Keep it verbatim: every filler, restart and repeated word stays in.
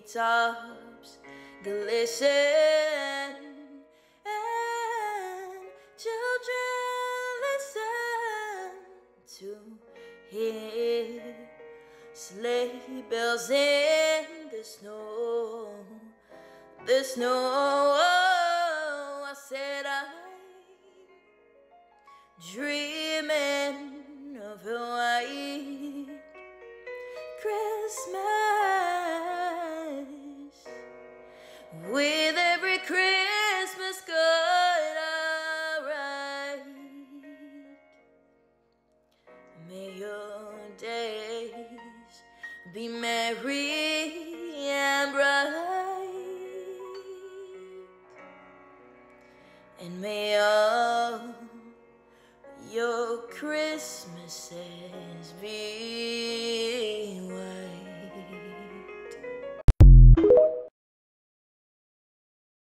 treetops glisten, and children listen to hear sleigh bells in the snow, the snow. Oh, I said I'm dreaming of a white Christmas, with every Christmas card I write. May your days be merry and bright, and may all your Christmases be